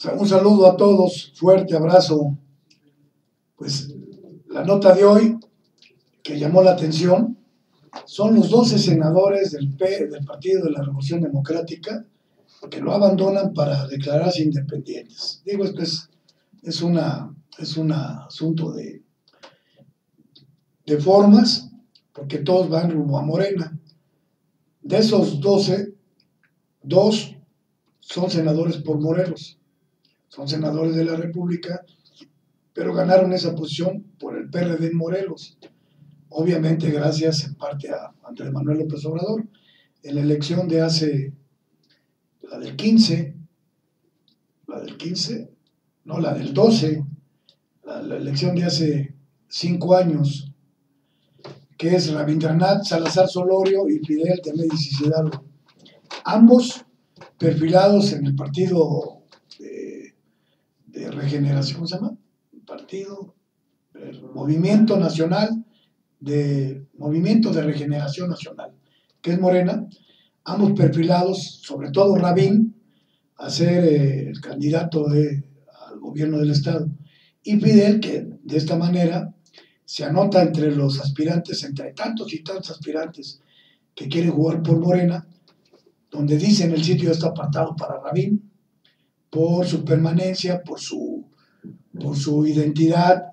Un saludo a todos, fuerte abrazo. Pues la nota de hoy que llamó la atención son los 12 senadores del Partido de la Revolución Democrática que lo abandonan para declararse independientes. Digo, esto es un asunto de formas, porque todos van rumbo a Morena. De esos 12, 2 son senadores por Morelos, son senadores de la República, pero ganaron esa posición por el PRD en Morelos. Obviamente gracias en parte a Andrés Manuel López Obrador. En la elección de hace, la del 12, la elección de hace 5 años, que es Rabindranath Salazar Solorio y Fidel Temédicis Hidalgo. Ambos perfilados en el partido de regeneración, ¿cómo se llama? El Movimiento de Regeneración Nacional, que es Morena, ambos perfilados, sobre todo Rabín, a ser el candidato al gobierno del Estado, y Fidel, que de esta manera se anota entre los aspirantes, entre tantos y tantos aspirantes que quieren jugar por Morena, donde dicen el sitio está apartado para Rabín, por su permanencia, por su identidad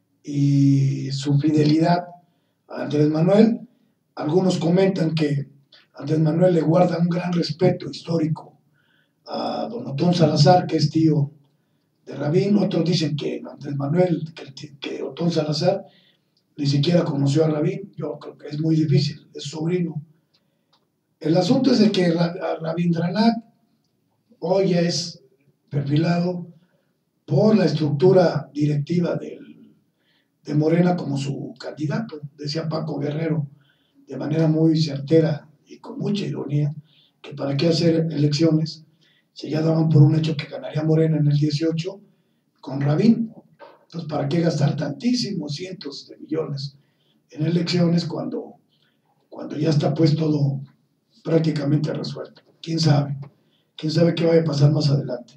y su fidelidad a Andrés Manuel. Algunos comentan que Andrés Manuel le guarda un gran respeto histórico a don Otón Salazar, que es tío de Rabín. Otros dicen que Andrés Manuel, que Otón Salazar ni siquiera conoció a Rabín. Yo creo que es muy difícil, es sobrino. El asunto es de que Rabindranath hoy ya es perfilado por la estructura directiva de Morena como su candidato. Decía Paco Guerrero de manera muy certera y con mucha ironía que para qué hacer elecciones si ya daban por un hecho que ganaría Morena en el 18 con Rabín. Entonces, ¿para qué gastar tantísimos cientos de millones en elecciones cuando ya está pues todo prácticamente resuelto? ¿Quién sabe? ¿Quién sabe qué vaya a pasar más adelante?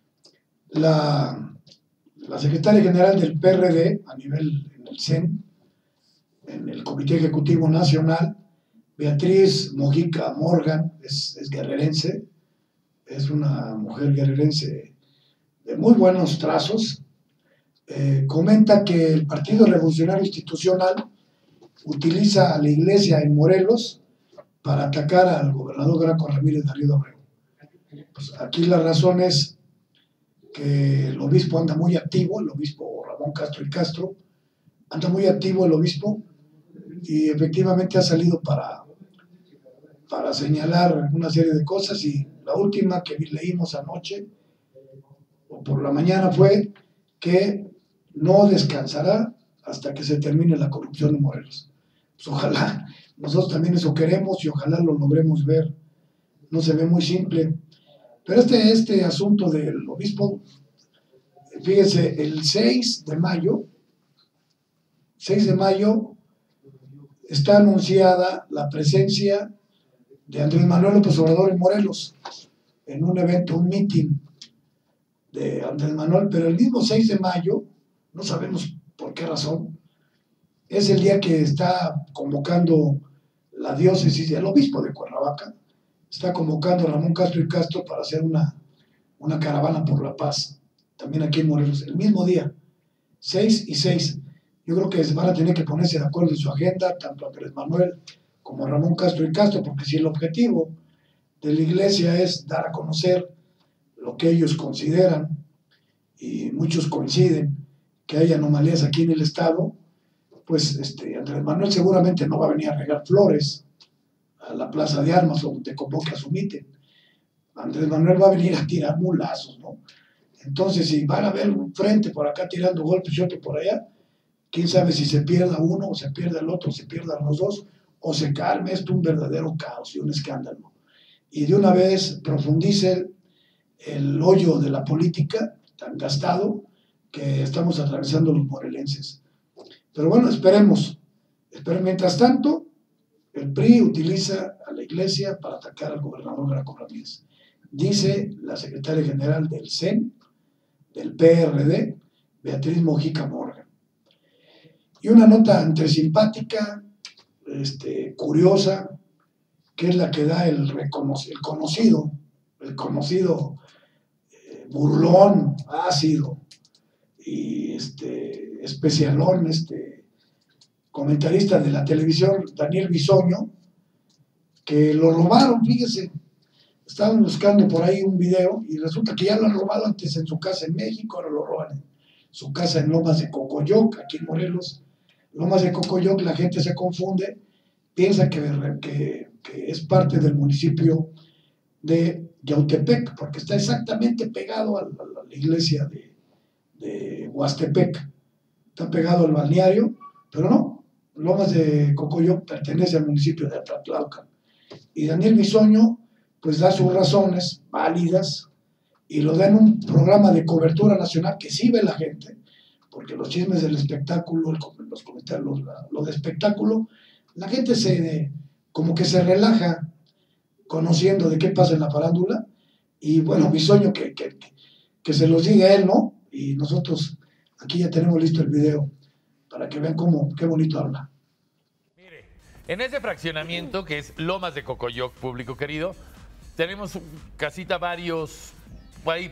La secretaria general del PRD a nivel en el CEN, en el Comité Ejecutivo Nacional, Beatriz Mojica Morgan, es guerrerense, es una mujer guerrerense de muy buenos trazos. Comenta que el Partido Revolucionario Institucional utiliza a la iglesia en Morelos para atacar al gobernador Graco Ramírez Darío Abreu. Pues aquí la razón es que el obispo anda muy activo, el obispo Ramón Castro y Castro, anda muy activo el obispo, y efectivamente ha salido para señalar una serie de cosas, y la última que leímos anoche o por la mañana fue que no descansará hasta que se termine la corrupción en Morelos. Pues ojalá, nosotros también eso queremos y ojalá lo logremos ver. No se ve muy simple, pero este asunto del obispo, fíjense, el 6 de mayo está anunciada la presencia de Andrés Manuel López Obrador en Morelos, en un evento, un meeting de Andrés Manuel, pero el mismo 6 de mayo, no sabemos por qué razón, es el día que está convocando la diócesis, el obispo de Cuernavaca, está convocando a Ramón Castro y Castro para hacer una caravana por la paz, también aquí en Morelos, el mismo día, 6 y 6. Yo creo que van a tener que ponerse de acuerdo en su agenda, tanto Andrés Manuel como Ramón Castro y Castro, porque si el objetivo de la iglesia es dar a conocer lo que ellos consideran, y muchos coinciden, que hay anomalías aquí en el Estado, pues Andrés Manuel seguramente no va a venir a regar flores a la Plaza de Armas o donde convoque a su mitin. Andrés Manuel va a venir a tirar mulazos, ¿no? Entonces, si van a ver un frente por acá tirando golpes y otro por allá, quién sabe si se pierda uno o se pierda el otro, o se pierdan los dos, o se calme esto un verdadero caos y un escándalo. Y de una vez profundice el hoyo de la política tan gastado que estamos atravesando los morelenses. Pero bueno, esperemos. Mientras tanto, el PRI utiliza a la iglesia para atacar al gobernador Graco Ramírez. Dice la secretaria general del CEN del PRD, Beatriz Mojica Morgan. Y una nota entre simpática, curiosa, que es la que da el conocido burlón, ácido y especialón, comentarista de la televisión, Daniel Bisoño, que lo robaron, fíjese. Estaban buscando por ahí un video y resulta que ya lo han robado antes en su casa en México, ahora lo roban en su casa en Lomas de Cocoyoc, aquí en Morelos. Lomas de Cocoyoc, la gente se confunde, piensa que es parte del municipio de Yautepec, porque está exactamente pegado a la iglesia de Huastepec. Está pegado al balneario, pero no, Lomas de Cocoyoc pertenece al municipio de Atlatlaucan. Y Daniel Bisoño pues da sus razones válidas y lo da en un programa de cobertura nacional que sí ve la gente, porque los chismes del espectáculo, los comentarios, lo de espectáculo, la gente como que se relaja conociendo de qué pasa en la farándula, y bueno, Bisoño que se los diga él, ¿no? Y nosotros aquí ya tenemos listo el video para que vean qué bonito habla. Mire, en ese fraccionamiento que es Lomas de Cocoyoc, público querido, tenemos casita varios ahí,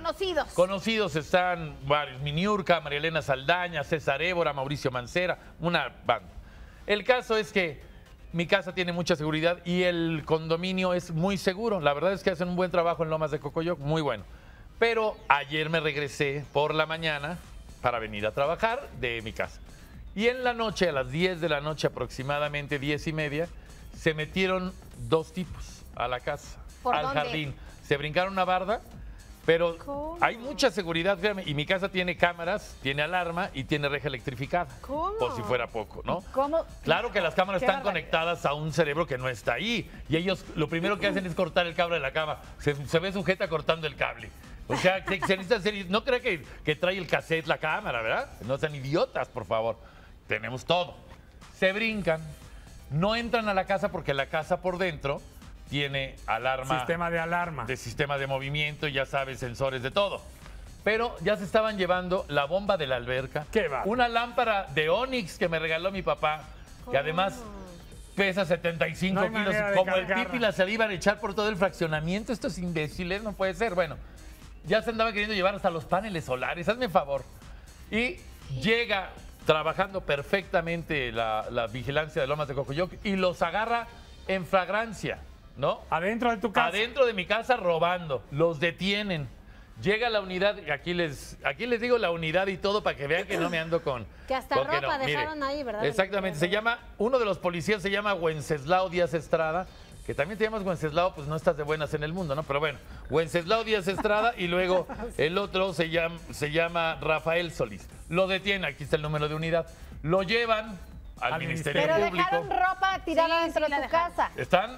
conocidos están varios, Miniurca, María Elena Saldaña, César Évora, Mauricio Mancera, una banda. El caso es que mi casa tiene mucha seguridad y el condominio es muy seguro. La verdad es que hacen un buen trabajo en Lomas de Cocoyoc, muy bueno. Pero ayer me regresé por la mañana para venir a trabajar de mi casa. Y en la noche, a las 10 de la noche aproximadamente, 10:30, se metieron dos tipos a la casa, al jardín. Se brincaron una barda, pero hay mucha seguridad, créanme, y mi casa tiene cámaras, tiene alarma y tiene reja electrificada. ¿Cómo? Por si fuera poco, ¿no? ¿Cómo? Claro que las cámaras están conectadas a un cerebro que no está ahí. Y ellos lo primero que hacen es cortar el cable de la cama. Se ve sujeta cortando el cable. O sea, se necesita hacer, no crea que trae el cassette la cámara, ¿verdad? No sean idiotas, por favor. Tenemos todo. Se brincan, no entran a la casa porque la casa por dentro tiene alarma. Sistema de alarma. De sistema de movimiento, ya sabes, sensores de todo. Pero ya se estaban llevando la bomba de la alberca. ¿Qué va? Una lámpara de Onix que me regaló mi papá, que además pesa 75 kilos. Como el pipi la se la iban a echar por todo el fraccionamiento. Estos imbéciles, no puede ser. Bueno, ya se andaba queriendo llevar hasta los paneles solares. Hazme favor. Y llega trabajando perfectamente la vigilancia de Lomas de Cocoyoc y los agarra en flagrancia, ¿no? Adentro de tu casa. Adentro de mi casa robando. Los detienen. Llega la unidad, aquí les digo la unidad y todo para que vean que no me ando con... Que hasta con ropa dejaron ahí, ¿verdad? Exactamente. Uno de los policías se llama Wenceslao Díaz Estrada, que también te llamas Wenceslao, pues no estás de buenas en el mundo, ¿no? Pero bueno, Wenceslao Díaz Estrada y luego el otro se llama Rafael Solís. Lo detienen, aquí está el número de unidad. Lo llevan al Ministerio Pero Público. dejaron ropa tirada dentro de tu casa.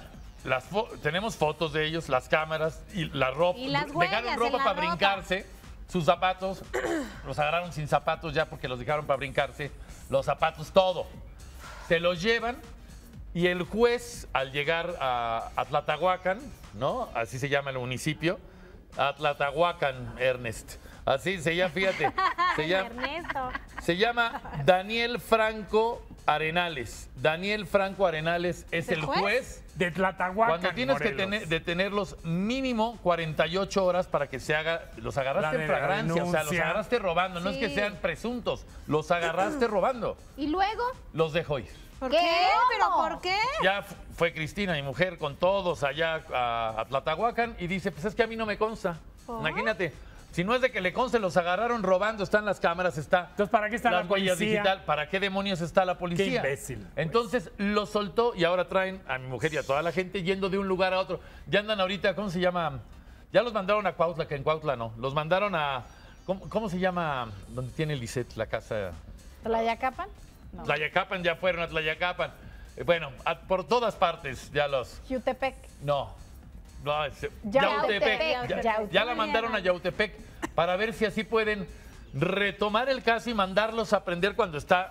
Tenemos fotos de ellos, las cámaras y la ropa. Y las huellas dejaron ropa en la para ropa. brincarse, sus zapatos, los agarraron sin zapatos ya porque los dejaron para brincarse, los zapatos, todo. Se los llevan y el juez, al llegar a Atlatahuacan, ¿no? Así se llama el municipio, Atlatahuacan, Ernest. Así se llama, fíjate. Ernesto. Se llama Daniel Franco Arenales. Daniel Franco Arenales es el juez de Tlatehuacán, cuando tienes Morelos. que detenerlos mínimo 48 horas para que se haga. Los agarraste en flagrancia, o sea, los agarraste robando. No es que sean presuntos, los agarraste robando. ¿Y luego? Los dejo ir. ¿Por qué? ¿Pero por qué? Ya fue Cristina, mi mujer, con todos allá a Tlatehuacán y dice, pues es que a mí no me consta. Imagínate. Si no es de que le conste, los agarraron robando, están las cámaras, está. Entonces, ¿para qué está las la policía? huellas digital? ¿Para qué demonios está la policía? Qué imbécil. Pues. Entonces lo soltó y ahora traen a mi mujer y a toda la gente yendo de un lugar a otro. Ya andan ahorita, ¿cómo se llama? Ya los mandaron a Cuautla, que en Cuautla no. Los mandaron a. ¿Cómo se llama? ¿Dónde tiene el Lisset, la casa? ¿Tlayacapan? No. Tlayacapan, ya fueron a Tlayacapan. Bueno, por todas partes ya los. Jutepec. No. No, Yautepec. Ya la mandaron a Yautepec para ver si así pueden retomar el caso y mandarlos a prender cuando está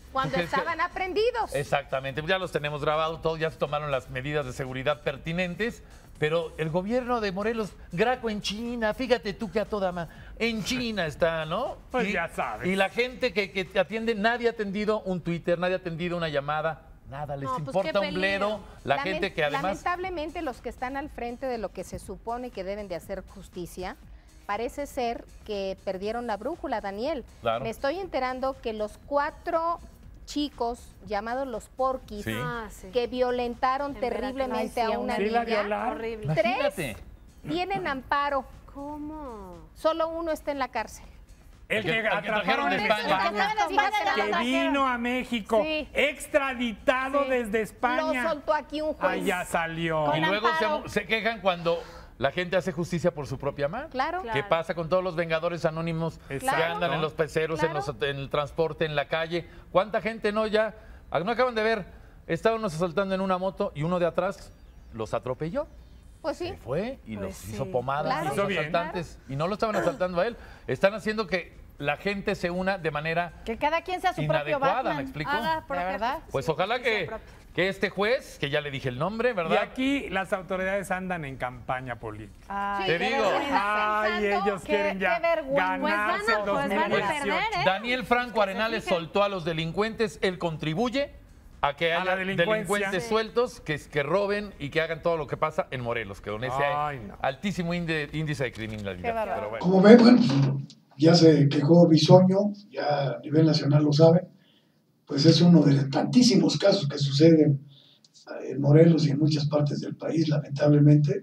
Cuando estaban aprendidos. Exactamente, ya los tenemos grabados, todos ya se tomaron las medidas de seguridad pertinentes, pero el gobierno de Morelos, Graco en China, fíjate tú que a toda en China está, ¿no? Pues ya sabes. Y la gente que atiende, nadie ha atendido un Twitter, nadie ha atendido una llamada, nada, les importa un bledo. La gente que además... Lamentablemente los que están al frente de lo que se supone que deben de hacer justicia, parece ser que perdieron la brújula, Daniel. Claro. Me estoy enterando que los 4 chicos llamados los Porquis, que violentaron terriblemente a una niña. Horrible. 3 tienen amparo. ¿Cómo? Solo 1 está en la cárcel. El que atraparon de España. Que vino a México, extraditado desde España. Lo soltó aquí un juez. Ahí ya salió. Y luego se quejan cuando la gente hace justicia por su propia mano. Claro. ¿Qué pasa con todos los vengadores anónimos que andan en los peceros, en el transporte, en la calle? ¿Cuánta gente no acaban de ver? Estaban unos asaltando en una moto y uno de atrás los atropelló. Pues sí. Se fue y los hizo pomada a los Hizo bien. asaltantes. Y no lo estaban asaltando a él. Están haciendo que la gente se una de manera que cada quien sea su propio inadecuada, Batman. ¿me explico? ¿De verdad? Pues ojalá que este juez, que ya le dije el nombre, ¿verdad? Y aquí las autoridades andan en campaña política. Ay, Te digo, ellos quieren ya ganarse el 2018. Daniel Franco Arenales soltó a los delincuentes, él contribuye a que haya delincuentes sueltos, que roben y que hagan todo lo que pasa en Morelos, que con ese altísimo índice de criminalidad. Pero bueno. Como ven, bueno, ya se quejó Bisoño, ya a nivel nacional lo saben, pues es uno de tantísimos casos que suceden en Morelos y en muchas partes del país, lamentablemente.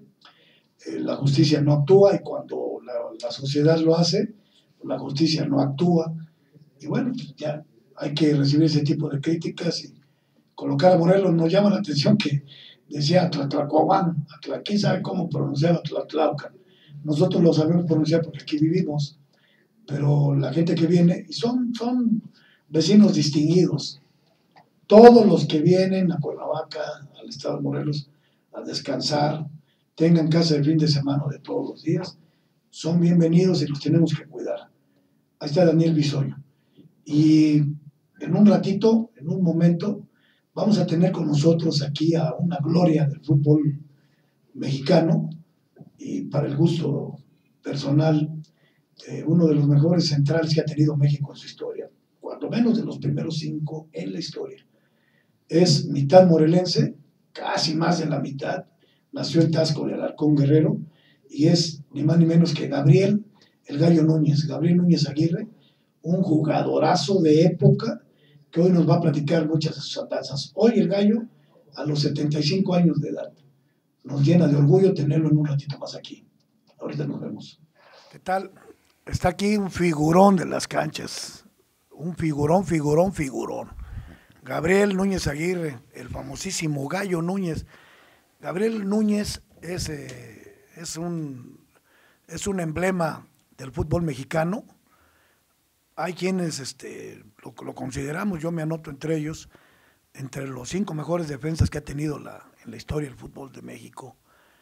La justicia no actúa y cuando la sociedad lo hace, la justicia no actúa. Y bueno, pues ya hay que recibir ese tipo de críticas y colocar a Morelos. Nos llama la atención que decía Tlatlacobán, quién sabe cómo pronunciaba Tlatlaucan. Nosotros lo sabemos pronunciar porque aquí vivimos, pero la gente que viene, y son vecinos distinguidos, todos los que vienen a Cuernavaca, al estado de Morelos, a descansar, tengan casa de fin de semana de todos los días, son bienvenidos y los tenemos que cuidar. Ahí está Daniel Bisoño. Y en un ratito, en un momento, vamos a tener con nosotros aquí a una gloria del fútbol mexicano y para el gusto personal, uno de los mejores centrales que ha tenido México en su historia, cuando menos de los primeros 5 en la historia. Es mitad morelense, casi más de la mitad, nació en Taxco de Alarcón, Guerrero, y es ni más ni menos que Gabriel, el Gallo Núñez, Gabriel Núñez Aguirre, un jugadorazo de época que hoy nos va a platicar muchas de sus andanzas. Hoy el Gallo, a los 75 años de edad, nos llena de orgullo tenerlo en un ratito más aquí. Ahorita nos vemos. ¿Qué tal? Está aquí un figurón de las canchas, un figurón. Gabriel Núñez Aguirre, el famosísimo Gallo Núñez. Gabriel Núñez es un emblema del fútbol mexicano. Hay quienes lo consideramos, yo me anoto entre ellos, entre los 5 mejores defensas que ha tenido en la historia del fútbol de México.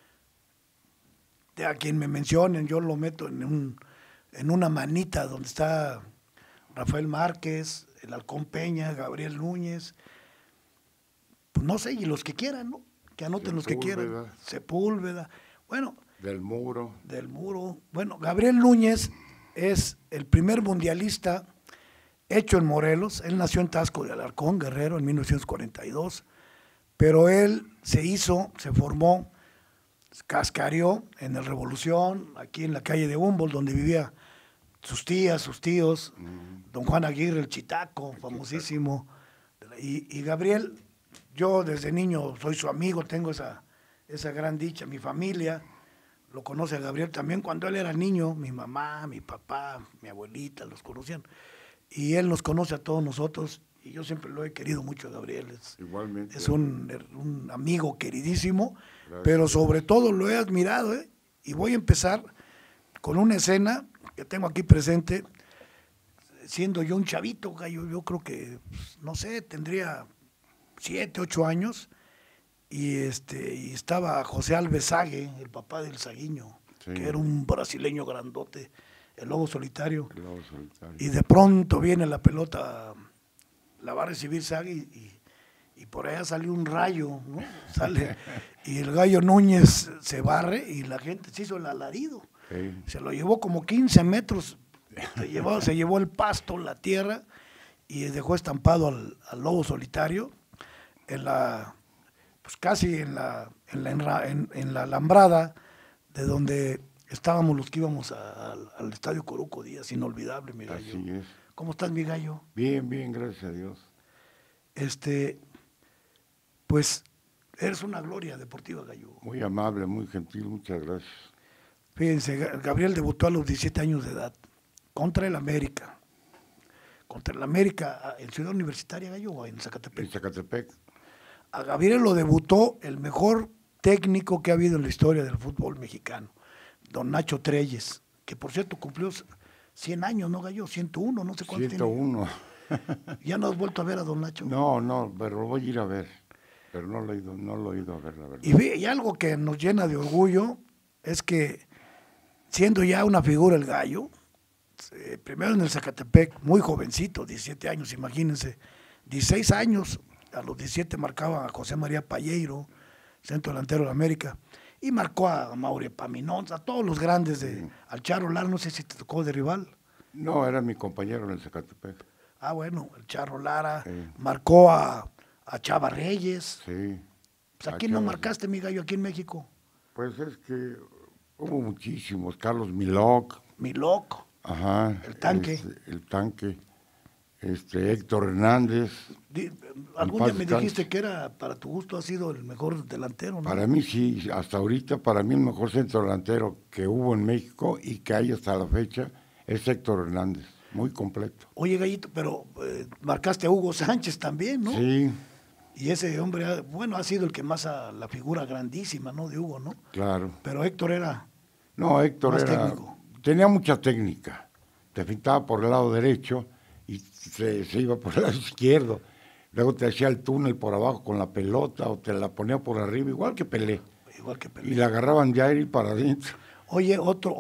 A quien me mencionen, yo lo meto en una manita donde está Rafael Márquez, el Halcón Peña, Gabriel Núñez, pues no sé, y los que quieran, ¿no? Que anoten los que quieran. Sepúlveda, bueno. Del Muro. Bueno, Gabriel Núñez es el primer mundialista hecho en Morelos. Él nació en Taxco de Alarcón, Guerrero, en 1942, pero él se formó, cascareó en el Revolución, aquí en la calle de Humboldt, donde vivía sus tías, sus tíos, don Juan Aguirre, el Chitaco, famosísimo. Y Gabriel, yo desde niño soy su amigo, tengo esa gran dicha. Mi familia lo conoce a Gabriel también cuando él era niño, mi mamá, mi papá, mi abuelita, los conocían. Y él nos conoce a todos nosotros y yo siempre lo he querido mucho a Gabriel. Igualmente. Es un amigo queridísimo, gracias. Pero sobre todo lo he admirado, ¿eh? Y voy a empezar con una escena que tengo aquí presente, siendo yo un chavito, Gallo, yo creo que, no sé, tendría 7, 8 años, y estaba José Alves Sague, el papá del Saguiño, sí, que era un brasileño grandote, el lobo solitario. Y de pronto viene la pelota la va a recibir Sagui y por allá salió un rayo, ¿no? Sale, y el Gallo Núñez se barre y la gente se hizo el alarido. Sí. Se lo llevó como 15 metros, se llevó el pasto, la tierra, y dejó estampado al lobo solitario pues casi en la alambrada de donde estábamos los que íbamos al Estadio Coruco Díaz, inolvidable, mi Gallo. Así es. ¿Cómo estás, mi Gallo? Bien, bien, gracias a Dios. Pues eres una gloria deportiva, Gallo. Muy amable, muy gentil, muchas gracias. Fíjense, Gabriel debutó a los 17 años de edad contra el América. Contra el América, ¿en Ciudad Universitaria, Gallo, o en Zacatepec? En Zacatepec. A Gabriel lo debutó el mejor técnico que ha habido en la historia del fútbol mexicano, don Nacho Treyes, que por cierto cumplió 100 años, ¿no, Gallo? 101, no sé cuánto 101. ¿Ya no has vuelto a ver a don Nacho? No, pero lo voy a ir a ver. Pero no lo he ido a ver, la verdad. Y algo que nos llena de orgullo es que, siendo ya una figura el Gallo, primero en el Zacatepec, muy jovencito, 17 años, imagínense, 16 años, a los 17 marcaba a José María Palleiro, centro delantero de América, y marcó a Mauri Paminón, a todos los grandes, al Charro Lara, no sé si te tocó de rival. No, era mi compañero en el Zacatepec. Ah, bueno, el Charro Lara, marcó a Chava Reyes. Sí. Pues, ¿a quién no marcaste, mi Gallo, aquí en México? Pues es que hubo muchísimos, Carlos Milok. Ajá. El Tanque. El Tanque. Héctor Hernández. Algún día me dijiste que para tu gusto ha sido el mejor delantero, ¿no? Para mí sí, hasta ahorita, para mí el mejor centro delantero que hubo en México y que hay hasta la fecha es Héctor Hernández, muy completo. Oye, Gallito, pero marcaste a Hugo Sánchez también, ¿no? Sí. Y ese hombre, ha sido el que más la figura grandísima, ¿no? De Hugo, ¿no? Claro. Pero Héctor era... No, Héctor más era... técnico. Tenía mucha técnica. Te pintaba por el lado derecho y se iba por el lado izquierdo. Luego te hacía el túnel por abajo con la pelota o te la ponía por arriba, igual que Pelé. Y la agarraban de aire y para adentro. Oye, otro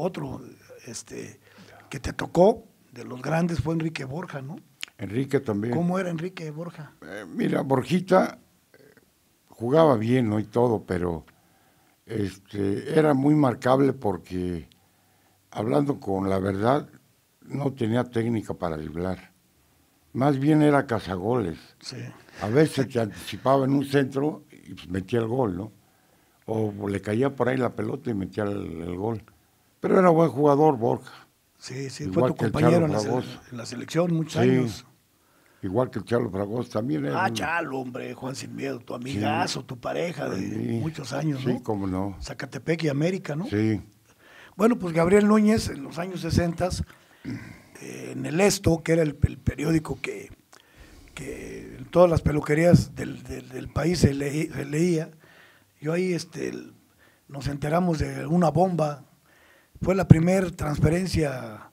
que te tocó de los grandes fue Enrique Borja, ¿no? Enrique también. ¿Cómo era Enrique Borja? Mira, Borjita jugaba bien, ¿no? Y todo, pero era muy marcable porque, hablando con la verdad, no tenía técnica para driblar. Más bien era cazagoles. Sí. A veces te anticipaba en un centro y pues metía el gol, ¿no? O le caía por ahí la pelota y metía el gol. Pero era buen jugador, Borja. Sí, fue tu compañero en la selección muchos años. Igual que el Chalo Fragoso también era. Chalo, hombre, Juan Sin Miedo, tu amigazo, tu pareja de muchos años, ¿no? Sí, cómo no. Zacatepec y América, ¿no? Sí. Bueno, pues Gabriel Núñez, en los años 60, en el Esto, que era el periódico que en todas las peluquerías del país se leía, yo ahí nos enteramos de una bomba. Fue la primera transferencia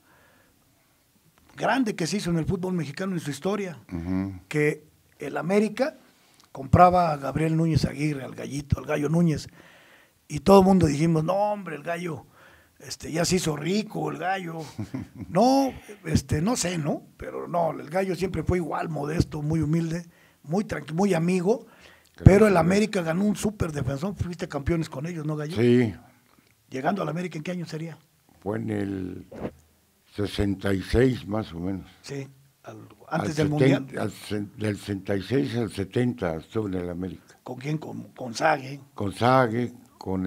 grande que se hizo en el fútbol mexicano en su historia, que el América compraba a Gabriel Núñez Aguirre, al Gallo Núñez, y todo el mundo dijimos, no, hombre, el Gallo ya se hizo rico, el Gallo. No, no sé, ¿no? Pero no, el Gallo siempre fue igual, modesto, muy humilde, muy tranquilo, muy amigo, pero el América ganó un súper defensor, fuiste campeones con ellos, ¿no, Gallo? Sí. Llegando al América, ¿en qué año sería? Fue en el 66 más o menos. Sí, antes del Mundial. Del 66 al 70 estuve en el América. ¿Con quién? Con Sague. Con Sague, con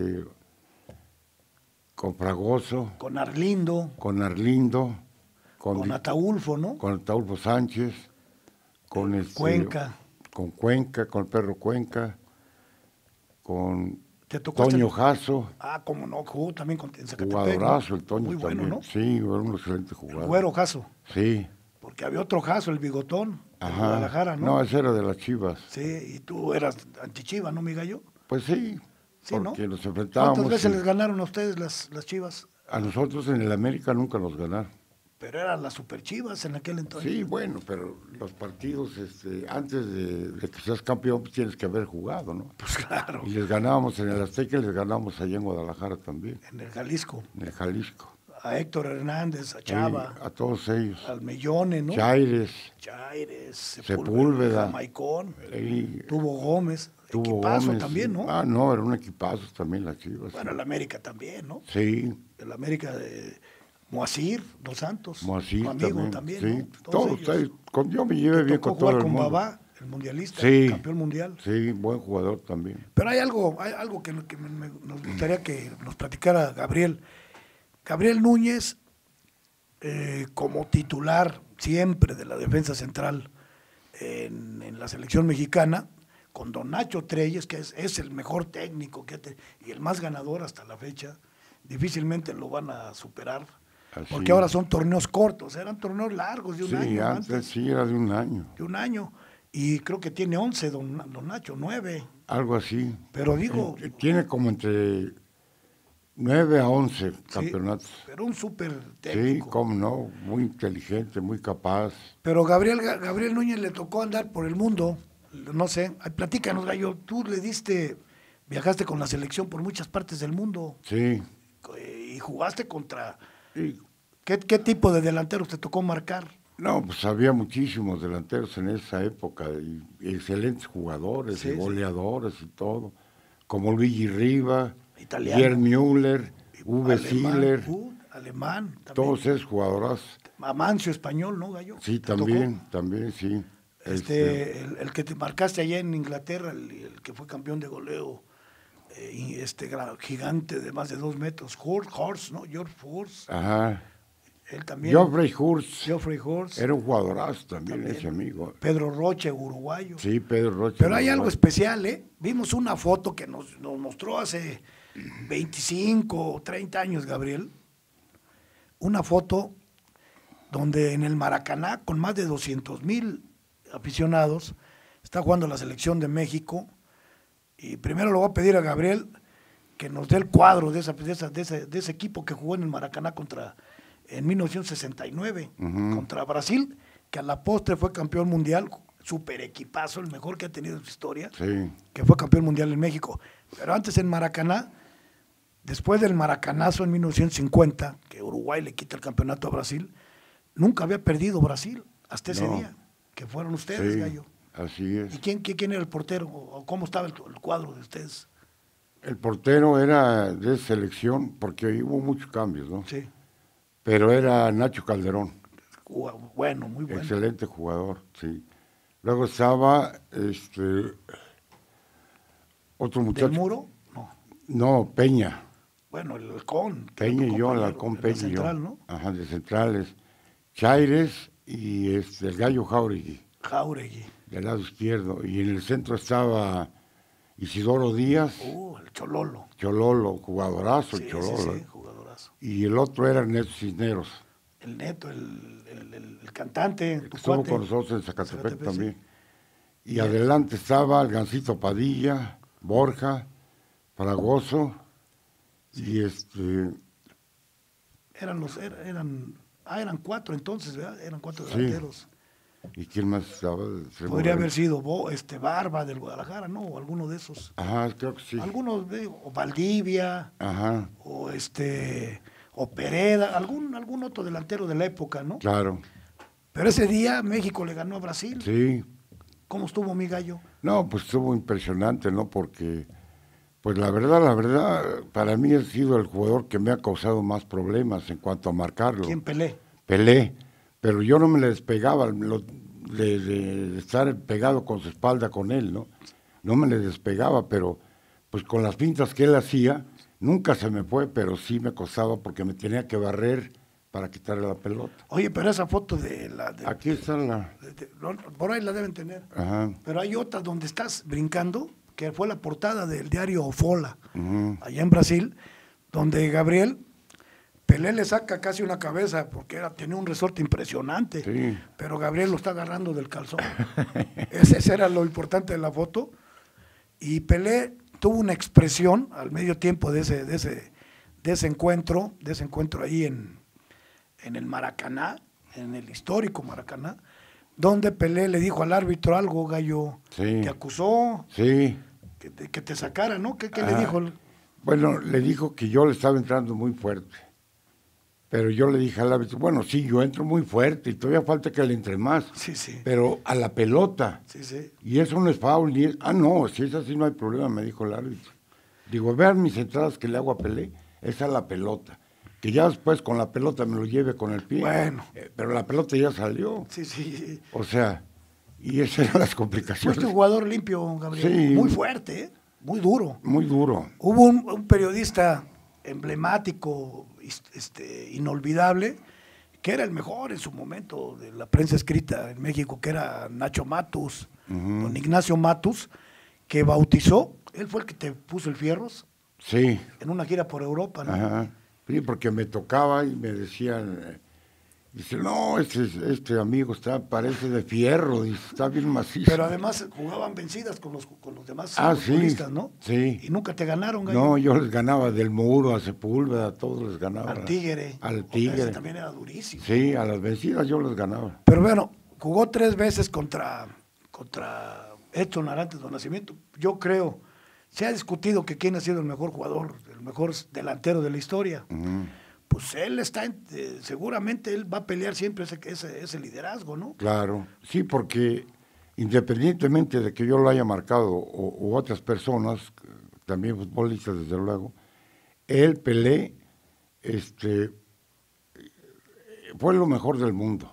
Fragoso. Con Arlindo. Con Arlindo. Con Ataulfo, ¿no? Con Ataulfo Sánchez. Con Cuenca. Con Cuenca, con el Perro Cuenca. Con Toño Jasso. Cómo no, jugó también en Zacatepec. Jugadorazo, el Toño. Muy bueno, también. ¿no? Sí, era un excelente jugador. El Güero Jasso. Sí. Porque había otro Jasso, el Bigotón, de Guadalajara, ¿no? No, ese era de las Chivas. Sí, y tú eras antichiva, ¿no, mi Gallo? Pues sí, porque ¿no? nos enfrentábamos. ¿Cuántas veces les ganaron a ustedes las Chivas? A nosotros en el América nunca nos ganaron. Pero eran las super Chivas en aquel entonces. Sí, bueno, pero los partidos, antes de que seas campeón, pues tienes que haber jugado, ¿no? Pues claro. Y les ganábamos en el Azteca y les ganábamos allá en Guadalajara también. En el Jalisco. En el Jalisco. a Héctor Hernández, a Chava. Sí, a todos ellos. Al Mellone, ¿no? Chaires, Sepúlveda, Maicón, Tuvo Gómez. Equipazo también, ¿no? Ah, no, era un equipazo también las Chivas. Bueno, el América también, ¿no? Sí. El América de Moacir, Dos Santos. Moacir amigo también, sí. ¿no? Todos yo me llevé bien con todo el mundo. Con Babá, el mundialista, campeón mundial. Sí, buen jugador también. Pero hay algo que nos gustaría que nos platicara Gabriel. Gabriel Núñez, como titular siempre de la defensa central en la selección mexicana, con don Nacho Treyes, que es el mejor técnico y el más ganador hasta la fecha, difícilmente lo van a superar, porque ahora son torneos cortos, eran torneos largos de un año. Antes sí, era de un año. De un año, y creo que tiene 11, don Nacho, 9. Algo así. Pero digo... tiene como entre 9 a 11 campeonatos. Pero un súper técnico. Sí, cómo no, muy inteligente, muy capaz. Pero Gabriel Núñez le tocó andar por el mundo. No sé, platícanos, Gallo, tú viajaste con la selección por muchas partes del mundo. Sí. Y jugaste contra... ¿Qué tipo de delanteros te tocó marcar? No, pues había muchísimos delanteros en esa época, y excelentes jugadores, y goleadores y todo, como Luigi Riva, Gerd Müller, Uwe Seeler. Alemán. También. Todos esos jugadores. Amancio, español, ¿no, Gallo? Sí, también, sí. El que te marcaste allá en Inglaterra, el que fue campeón de goleo, gigante de más de 2 metros, Horst, ¿no? George Horst. Ajá. Él también. Geoffrey Horst. Era un jugadorazo también ese amigo. Pedro Roche, uruguayo. Sí, Pedro Roche. Pero hay algo especial, ¿eh? Vimos una foto que nos mostró hace 25 o 30 años, Gabriel. Una foto donde en el Maracaná, con más de 200,000 aficionados, está jugando la selección de México. Y primero le voy a pedir a Gabriel que nos dé el cuadro de ese equipo que jugó en el Maracaná en 1969 contra Brasil, que a la postre fue campeón mundial, super equipazo, el mejor que ha tenido en su historia, que fue campeón mundial en México. Pero antes en Maracaná, después del Maracanazo en 1950, que Uruguay le quita el campeonato a Brasil, nunca había perdido Brasil hasta ese día, que fueron ustedes, Gallo. Así es. ¿Y quién era el portero? ¿O cómo estaba el cuadro de ustedes? El portero era de selección, porque hubo muchos cambios, ¿no? Sí. Pero era Nacho Calderón. Bueno, muy bueno. Excelente jugador, sí. Luego estaba otro muchacho. ¿Del Muro? No, Peña. Bueno, el Halcón. Peña y yo, el Halcón Peña y yo. Central, ¿no? Ajá, de centrales. Chaires y el Gallo Jáuregui. Del lado izquierdo. Y en el centro estaba Isidoro Díaz. El Chololo. Jugadorazo, el Chololo. Sí, jugadorazo. Y el otro era Ernesto Cisneros. El Neto, el cantante. Estuvo con nosotros en Zacatepec también. Sí. Y adelante estaba el Gancito Padilla, Borja, Fragoso, y eran 4 entonces, ¿verdad? Eran 4 delanteros. ¿Y quién más estaba? Podría haber sido Barba del Guadalajara, ¿no? O alguno de esos. Ajá, creo que sí. Algunos, o Valdivia. Ajá. O Pereda, algún otro delantero de la época, ¿no? Claro. Pero ese día México le ganó a Brasil. Sí. ¿Cómo estuvo, mi Gallo? No, pues estuvo impresionante, ¿no? Porque, pues la verdad, para mí ha sido el jugador que me ha causado más problemas en cuanto a marcarlo. ¿Quién? Pelé. Pero yo no me le despegaba de estar pegado con su espalda con él, ¿no? No me le despegaba, pero pues con las pintas que él hacía, nunca se me fue, pero sí me costaba porque me tenía que barrer para quitarle la pelota. Oye, pero esa foto aquí está por ahí la deben tener. Ajá. Pero hay otra donde estás brincando, que fue la portada del diario Folha, allá en Brasil, donde Pelé le saca casi una cabeza porque tenía un resorte impresionante, pero Gabriel lo está agarrando del calzón. Ese era lo importante de la foto. Y Pelé tuvo una expresión al medio tiempo de ese encuentro ahí en el Maracaná, en el histórico Maracaná, donde Pelé le dijo al árbitro algo, Gallo, te acusó, que te sacara, ¿no? ¿Qué le dijo? Bueno, le dijo que yo le estaba entrando muy fuerte Pero yo le dije al árbitro, bueno, sí, yo entro muy fuerte y todavía falta que le entre más. Sí, sí. Pero a la pelota. Sí, sí. Y eso no es foul. No, si es así no hay problema, me dijo el árbitro. Digo, vean mis entradas que le hago a Pelé, esa es la pelota. Que ya después con la pelota me lo lleve con el pie. Bueno. Pero la pelota ya salió. Sí, sí. O sea, y esas eran las complicaciones. Fuiste un jugador limpio, Gabriel. Sí. Muy fuerte, ¿eh? Muy duro. Muy duro. Hubo un periodista emblemático, inolvidable, que era el mejor en su momento de la prensa escrita en México, que era Nacho Matus, don Ignacio Matus, que bautizó, él fue el que te puso el Fierros, sí, en una gira por Europa, ¿no? Ajá. Sí, porque me tocaba y me decían, dice, no, este amigo parece de fierro, dice, está bien macizo. Pero además jugaban vencidas con los demás futbolistas, sí, ¿no? Sí. Y nunca te ganaron, Gallo. No, yo les ganaba del Muro, a Sepúlveda, a todos les ganaba. Al Tigre. Al Tigre. Ese también era durísimo. Sí, a las vencidas yo les ganaba. Pero bueno, jugó 3 veces contra Edson Arantes do Nascimento. Yo creo, se ha discutido que quién ha sido el mejor jugador, el mejor delantero de la historia. Pues él está, seguramente él va a pelear siempre ese liderazgo, ¿no? Claro, sí, porque independientemente de que yo lo haya marcado o otras personas, también futbolistas desde luego, él, Pelé, fue lo mejor del mundo.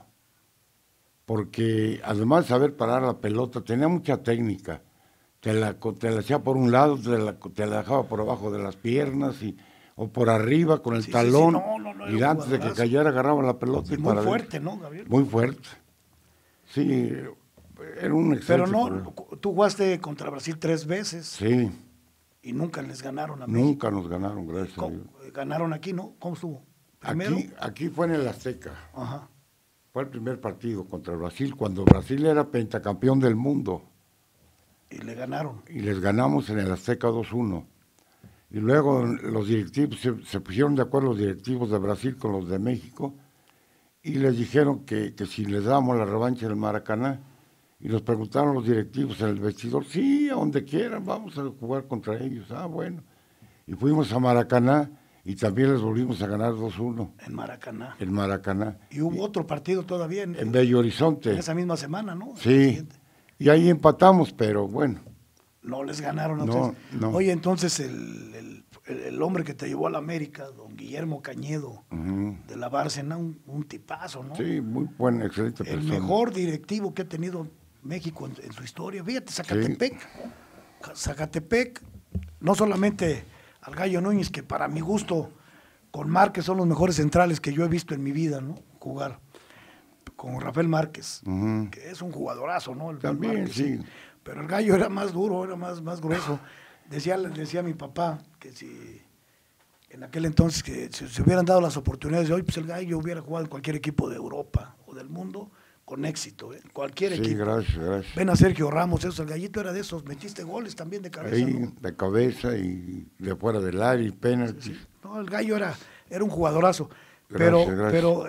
Porque además de saber parar la pelota, tenía mucha técnica. Te la hacía por un lado, te la dejaba por abajo de las piernas o por arriba con el talón. No, y antes de que cayera agarraba la pelota. Y muy fuerte, ¿no, Gabriel? Muy fuerte. Sí, era un excelente. Pero no, tú jugaste contra Brasil 3 veces. Sí. Y nunca les ganaron a México. Nunca nos ganaron, gracias a Dios. Ganaron aquí, ¿no? ¿Cómo estuvo? ¿Primero? Aquí fue en el Azteca. Ajá. Fue el primer partido contra Brasil, cuando Brasil era pentacampeón del mundo. Y le ganaron. Y les ganamos en el Azteca 2-1. Y luego los directivos, se pusieron de acuerdo los directivos de Brasil con los de México, y les dijeron que si les dábamos la revancha en el Maracaná, y nos preguntaron los directivos en el vestidor, sí, a donde quieran, vamos a jugar contra ellos. Ah, bueno. Y fuimos a Maracaná, y también les volvimos a ganar 2-1. En Maracaná. En Maracaná. Y hubo otro partido todavía en Bello Horizonte. En esa misma semana, ¿no? Sí. Y ahí empatamos, pero bueno. No les ganaron a ustedes. No. Oye, entonces el hombre que te llevó a la América, don Guillermo Cañedo, de la Bárcena, un tipazo, ¿no? Sí, muy buen, excelente persona. El mejor directivo que ha tenido México en su historia. Fíjate, Zacatepec. Sí. Zacatepec, no solamente al Gallo Núñez, que para mi gusto, con Márquez son los mejores centrales que yo he visto en mi vida, ¿no? Jugar. Con Rafael Márquez, que es un jugadorazo, ¿no? También, Márquez, sí. Pero el Gallo era más duro, era más grueso. Decía mi papá que si en aquel entonces que si se hubieran dado las oportunidades de hoy, pues el Gallo hubiera jugado en cualquier equipo de Europa o del mundo con éxito, ¿eh? Cualquier equipo. Sí, gracias. Ven a Sergio Ramos, el Gallito era de esos, metiste goles también de cabeza. Sí, ¿no? De cabeza y de fuera del área y penaltis. Sí. No, el Gallo era un jugadorazo. Gracias. Pero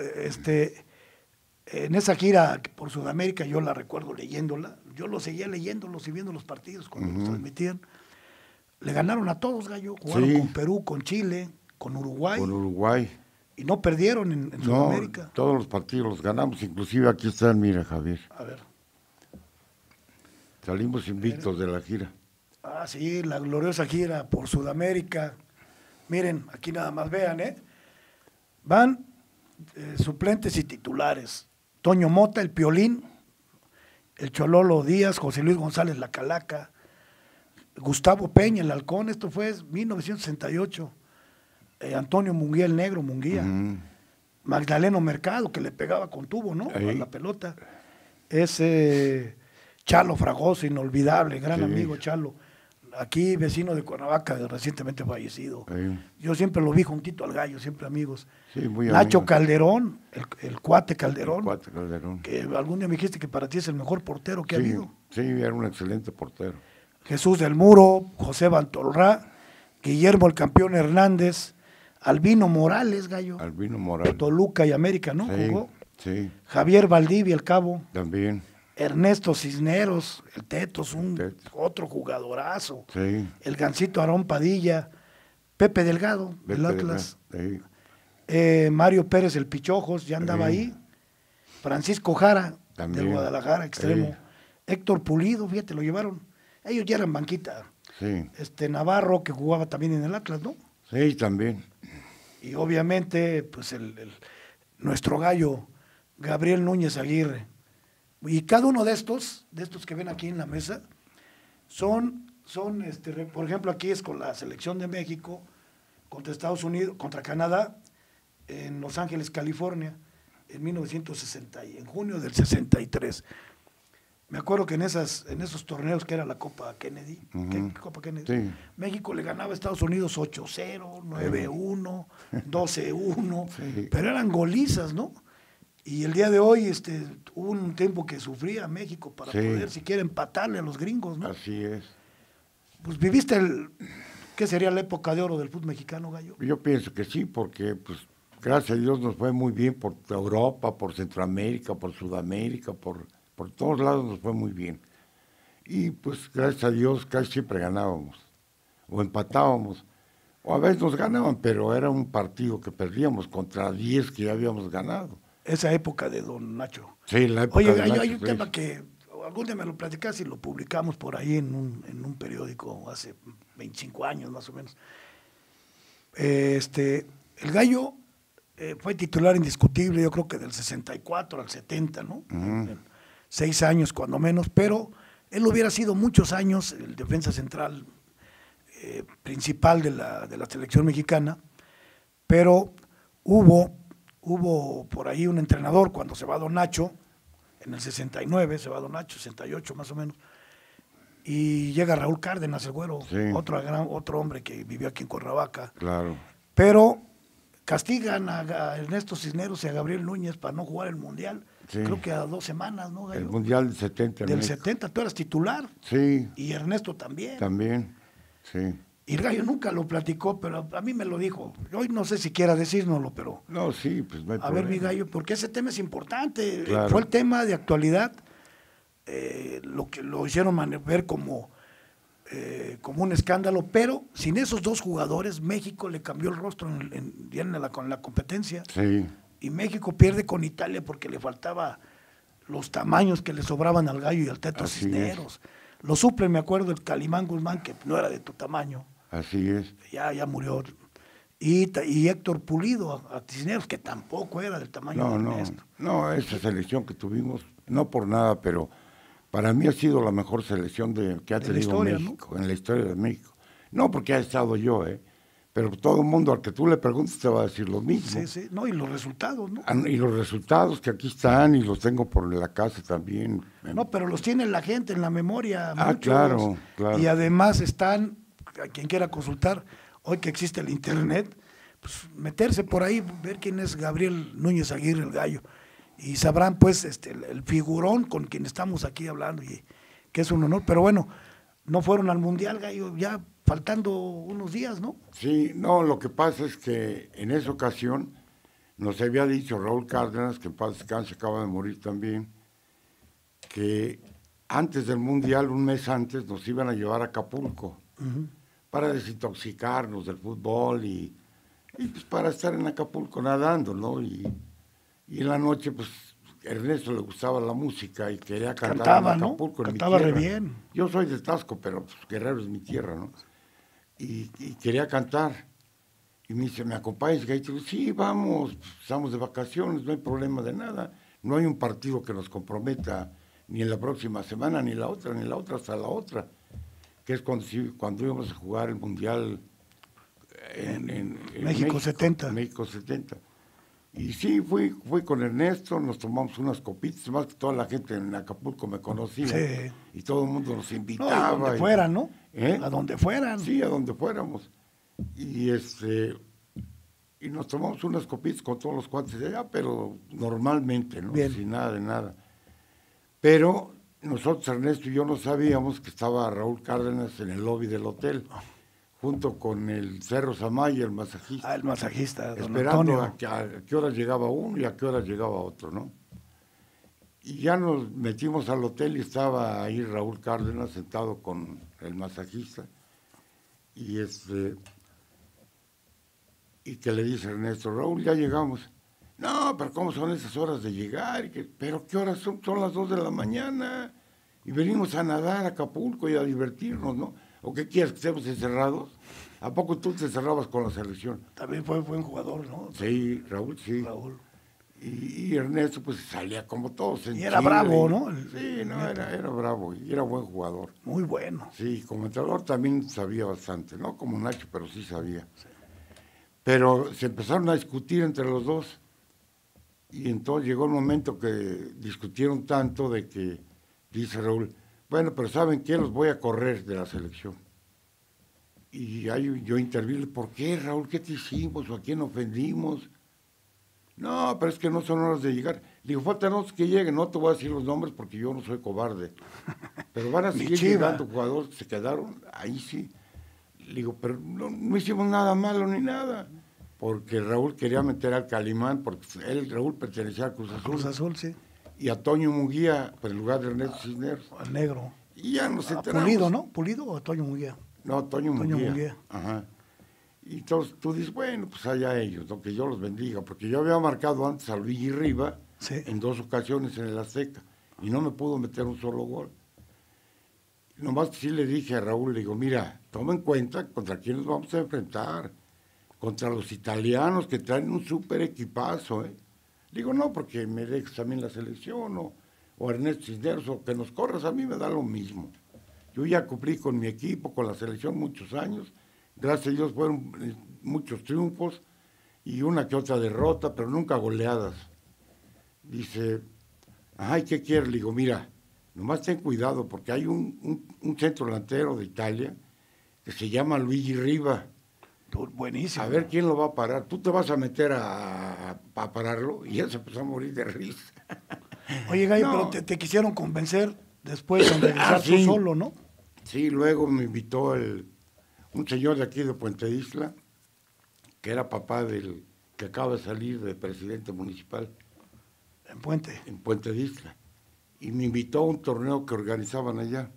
en esa gira por Sudamérica yo la recuerdo leyéndola, yo lo seguía leyéndolos y viendo los partidos cuando los transmitían. Le ganaron a todos, Gallo, jugaron con Perú, con Chile, con Uruguay. Con Uruguay. Y no perdieron en Sudamérica. Todos los partidos los ganamos, inclusive aquí están, mira, Javier. A ver. Salimos invictos de la gira. Ah, sí, la gloriosa gira por Sudamérica. Miren, aquí nada más vean, ¿eh? Van suplentes y titulares. Toño Mota, el Piolín, el Chololo Díaz, José Luis González La Calaca, Gustavo Peña, el Halcón, esto fue en 1968, Antonio Munguía, el Negro, Munguía, Magdaleno Mercado, que le pegaba con tubo, ¿no? A la pelota. Ese Chalo Fragoso, inolvidable, gran amigo Chalo, aquí vecino de Cuernavaca, recientemente fallecido. Yo siempre lo vi juntito al Gallo, siempre amigos. Sí, muy Nacho amigo. Calderón, el cuate Calderón. El cuate Calderón. Que algún día me dijiste que para ti es el mejor portero que ha habido. Sí, era un excelente portero. Jesús del Muro, José Bantolrá, Guillermo el Campeón Hernández, Albino Morales, Gallo. Albino Morales. Toluca y América, ¿no? Sí, Jugó. Sí. Javier Valdivia, el Cabo. También. Ernesto Cisneros, el Tetos, otro jugadorazo. Sí. El Gancito Aarón Padilla, Pepe Delgado, del Atlas. Sí. Mario Pérez, el Pichojos, ya andaba ahí. Francisco Jara, también, del Guadalajara, extremo. Héctor Pulido, fíjate, lo llevaron. Ellos ya eran banquita. Sí. Navarro, que jugaba también en el Atlas, ¿no? Sí, también. Y obviamente, pues nuestro gallo, Gabriel Núñez Aguirre. Y cada uno de estos que ven aquí en la mesa, son por ejemplo, aquí es con la selección de México, contra Estados Unidos, contra Canadá, en Los Ángeles, California, en junio del 63. Me acuerdo que en esos torneos que era la Copa Kennedy, Copa Kennedy, sí, México le ganaba a Estados Unidos 8-0, 9-1, 12-1, sí, pero eran golizas, ¿no? Y el día de hoy hubo un tiempo que sufría México para poder siquiera empatarle a los gringos, ¿no? Así es. Pues viviste ¿qué sería la época de oro del fútbol mexicano, Gallo? Yo pienso que sí, porque pues gracias a Dios nos fue muy bien por Europa, por Centroamérica, por Sudamérica, por todos lados nos fue muy bien. Y pues gracias a Dios casi siempre ganábamos, o empatábamos, o a veces nos ganaban, pero era un partido que perdíamos contra 10 que ya habíamos ganado. Esa época de don Nacho. Sí, la época de Nacho. Oye, hay un tema que algún día me lo platicaste y lo publicamos por ahí en un periódico hace 25 años más o menos. El Gallo fue titular indiscutible, yo creo que del 64 al 70, ¿no? 6 años cuando menos, pero él hubiera sido muchos años el defensa central principal de la selección mexicana, pero hubo por ahí un entrenador cuando se va don Nacho, en el 69, se va don Nacho, 68 más o menos, y llega Raúl Cárdenas, el güero, sí, otro hombre que vivió aquí en Cuernavaca. Claro. Pero castigan a Ernesto Cisneros y a Gabriel Núñez para no jugar el Mundial. Sí. Creo que a 2 semanas, ¿no, Gallo? El Mundial del 70. Del 70, tú eras titular. Sí. Y Ernesto también. También, sí. Y el Gallo nunca lo platicó, pero a mí me lo dijo. Hoy no sé si quiera decírnoslo, pero... No, sí, pues no hay problema. A ver, mi Gallo, porque ese tema es importante. Claro. Fue el tema de actualidad, lo que lo hicieron ver como un escándalo, pero sin esos 2 jugadores, México le cambió el rostro con la competencia. Sí. Y México pierde con Italia porque le faltaba los tamaños que le sobraban al Gallo y al Teto Cisneros. Lo suple, me acuerdo, el Calimán Guzmán, que no era de tu tamaño. Así es. Ya murió. Y Héctor Pulido a Cisneros, que tampoco era del tamaño de Ernesto. No, esa selección que tuvimos, no por nada, pero para mí ha sido la mejor selección que ha tenido México, ¿no? En la historia de México. No porque ha estado yo, pero todo el mundo al que tú le preguntes te va a decir lo mismo. Sí, no, y los resultados, ¿no? Y los resultados que aquí están y los tengo por la casa también. No, pero los tiene la gente en la memoria. Claro. Y además están, a quien quiera consultar, hoy que existe el internet, pues meterse por ahí, ver quién es Gabriel Núñez Aguirre, el Gallo. Y sabrán, pues, el figurón con quien estamos aquí hablando, y que es un honor. Pero bueno, no fueron al Mundial, Gallo, ya faltando unos días, ¿no? Sí, no, lo que pasa es que en esa ocasión nos había dicho Raúl Cárdenas, que en paz descanse, acaba de morir también, que antes del Mundial, un mes antes, nos iban a llevar a Acapulco para desintoxicarnos del fútbol y pues para estar en Acapulco nadando, ¿no? Y en la noche, pues, Ernesto le gustaba la música y quería cantar en Acapulco, ¿no? Cantaba re bien. Yo soy de Tasco, pero pues, Guerrero es mi tierra, ¿no? Y quería cantar. Y me dice, ¿me acompañas? Y yo digo, sí, vamos, estamos de vacaciones, no hay problema de nada. No hay un partido que nos comprometa ni en la próxima semana, ni la otra, hasta la otra. Que es cuando íbamos a jugar el Mundial en México 70. México 70. Y sí, fui con Ernesto, nos tomamos unas copitas, más que toda la gente en Acapulco me conocía. Sí. Y todo el mundo nos invitaba. A donde fueran, ¿no? A donde fueran. Sí, a donde fuéramos. Y nos tomamos unas copitas con todos los cuates de allá, pero normalmente, ¿no? Bien. Sin nada de nada. Pero nosotros, Ernesto y yo, no sabíamos que estaba Raúl Cárdenas en el lobby del hotel, junto con el Cerro Samaya, el masajista. El masajista, don esperando Antonio. a qué hora llegaba uno y a qué hora llegaba otro, ¿no? Y ya nos metimos al hotel y estaba ahí Raúl Cárdenas sentado con el masajista. Y y que le dice Ernesto, Raúl, ya llegamos. No, pero ¿cómo son esas horas de llegar? ¿Pero qué horas son? Son las 2 de la mañana y venimos a nadar a Acapulco y a divertirnos, ¿no? ¿O qué quieres, que estemos encerrados? ¿A poco tú te encerrabas con la selección? También fue buen jugador, ¿no? Sí, Raúl, sí. Raúl. Y Ernesto, pues salía como todos en Y era Chile, bravo, ¿no? Sí, no, era bravo y era buen jugador. Muy bueno. Sí, como entrenador también sabía bastante, no como Nacho, pero sí sabía. Sí. Pero se empezaron a discutir entre los dos y entonces llegó el momento que discutieron tanto de que dice Raúl, bueno, pero ¿saben qué? Los voy a correr de la selección. Y ahí yo intervine, ¿por qué, Raúl? ¿Qué te hicimos? ¿O a quién ofendimos? No, pero es que no son horas de llegar. Le digo, faltan otros que lleguen, no te voy a decir los nombres porque yo no soy cobarde. Pero van a seguir llegando jugadores, se quedaron, ahí sí. Le digo, pero no hicimos nada malo ni nada. Porque Raúl quería meter al Calimán, porque Raúl pertenecía a Cruz Azul. Cruz Azul, sí. Y a Toño Munguía, por el lugar de Ernesto Cisneros. Al negro. Y ya nos enteramos. Pulido, ¿no? ¿Pulido o Toño Munguía? No, Toño Munguía. Ajá. Y entonces tú dices, bueno, pues allá ellos, ¿no? Que Dios los bendiga, porque yo había marcado antes a Luigi Riva en 2 ocasiones en el Azteca y no me pudo meter un solo gol. Nomás sí le dije a Raúl, le digo, mira, toma en cuenta contra quién nos vamos a enfrentar, contra los italianos que traen un súper equipazo, ¿eh? Digo, no, porque me dejes también la selección o Ernesto Cisneros o que nos corras, a mí me da lo mismo. Yo ya cumplí con mi equipo, con la selección muchos años. Gracias a Dios fueron muchos triunfos y una que otra derrota, pero nunca goleadas. Dice, ay, ¿qué quieres? Le digo, mira, nomás ten cuidado porque hay un centro delantero de Italia que se llama Luigi Riva. Buenísimo. A ver quién lo va a parar. Tú te vas a meter a pararlo y él se empezó a morir de risa. Oye, Gallo, no. Pero te quisieron convencer después de regresar tú solo, ¿no? Sí, luego me invitó un señor de aquí de Puente Isla, que era papá del que acaba de salir de presidente municipal. ¿En Puente? En Puente Isla. Y me invitó a un torneo que organizaban allá.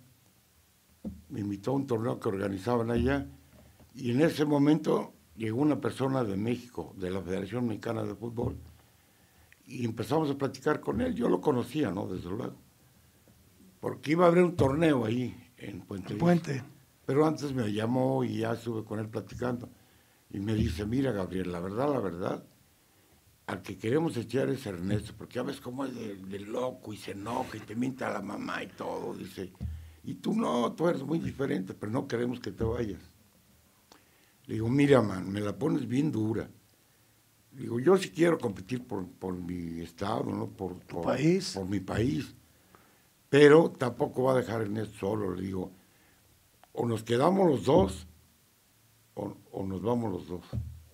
Y en ese momento llegó una persona de México, de la Federación Mexicana de Fútbol, y empezamos a platicar con él. Yo lo conocía, ¿no? Desde luego. Porque iba a haber un torneo ahí en Puente. Pero antes me llamó y ya estuve con él platicando. Y me dice, mira, Gabriel, la verdad, al que queremos echar es Ernesto, porque ya ves cómo es de loco y se enoja y te miente a la mamá y todo. Dice, y tú no, tú eres muy diferente, pero no queremos que te vayas. Le digo, mira, man, me la pones bien dura. Le digo, yo sí quiero competir por mi estado, ¿no? Por mi país. Pero tampoco va a dejar Ernesto solo. Le digo, o nos quedamos los dos o nos vamos los dos.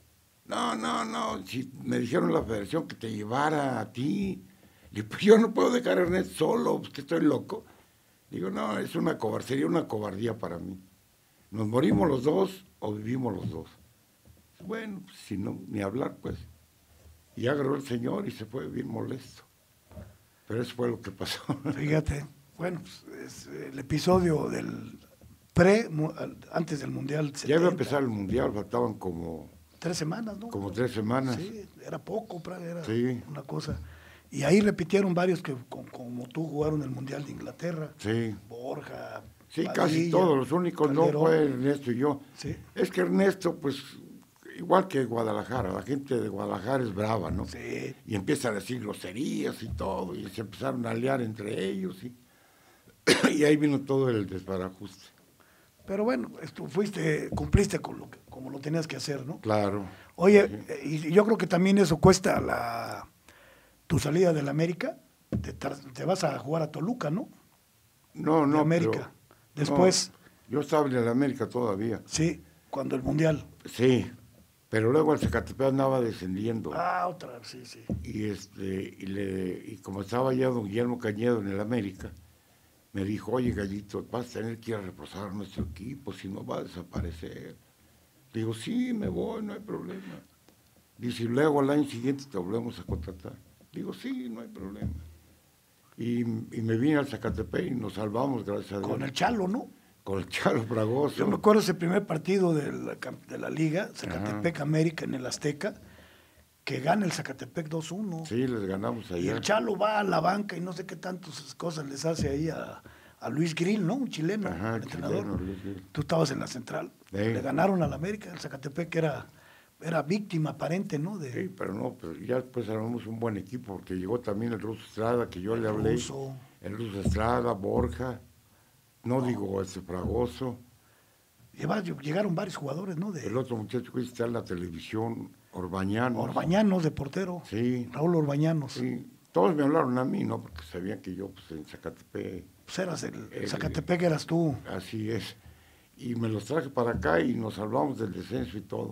No, si me dijeron la federación que te llevara a ti. Le digo, pues yo no puedo dejar a Ernesto solo, pues que estoy loco. Le digo, no, es sería una cobardía para mí. Nos morimos los dos o vivimos los dos. Bueno, pues, si no, ni hablar, pues. Y agarró el señor y se fue bien molesto. Pero eso fue lo que pasó. Fíjate, bueno, pues, es el episodio del antes del Mundial 70. Ya iba a empezar el Mundial, faltaban como 3 semanas, ¿no? Como 3 semanas. Sí, era poco, era una cosa. Y ahí repitieron varios que como tú jugaron el Mundial de Inglaterra. Sí. Borja. Sí, Padilla, casi todos, los únicos Calderón. No fue Ernesto y yo. Sí. Es que Ernesto, pues, igual que Guadalajara, la gente de Guadalajara es brava, ¿no? Sí. Y empiezan a decir groserías y todo, y se empezaron a aliar entre ellos, y ahí vino todo el desbarajuste. Pero bueno, cumpliste como lo tenías que hacer, ¿no? Claro. Oye, y yo creo que también eso cuesta tu salida del América. Te vas a jugar a Toluca, ¿no? No, de América. Pero, después. No, yo estaba en el América todavía. Sí, cuando el Mundial. Sí, pero luego el Zacatepec andaba descendiendo. Otra, sí. Y como estaba ya don Guillermo Cañedo en el América, me dijo, oye, Gallito, vas a tener que ir a reposar a nuestro equipo, si no va a desaparecer. Digo, sí, me voy, no hay problema. Dice, y luego al año siguiente te volvemos a contratar. Digo, sí, no hay problema. Y me vine al Zacatepec y nos salvamos, gracias a Dios. Con el Chalo, ¿no? Con el Chalo Fragoso. Yo me acuerdo ese primer partido de la Liga, Zacatepec América en el Azteca, que gana el Zacatepec 2-1. Sí, les ganamos allá. Y el Chalo va a la banca y no sé qué tantas cosas les hace ahí a Luis Grill, ¿no? Un chileno, el entrenador. Chileno, tú estabas en la central. Le ganaron al América, el Zacatepec era víctima aparente, ¿no? Sí, pero no, pero ya después armamos un buen equipo, porque llegó también el Ruso Estrada, que yo le hablé. El Ruso Estrada, Borja, digo, Fragoso. Llegaron varios jugadores, ¿no? El otro muchacho que está en la televisión, Orbañanos. Orbañanos, de portero. Sí. Raúl Orbañanos. Sí. Todos me hablaron a mí, ¿no? Porque sabían que yo, pues, en Zacatepec... Pues eras el Zacatepec eras tú. Así es. Y me los traje para acá y nos hablamos del descenso y todo.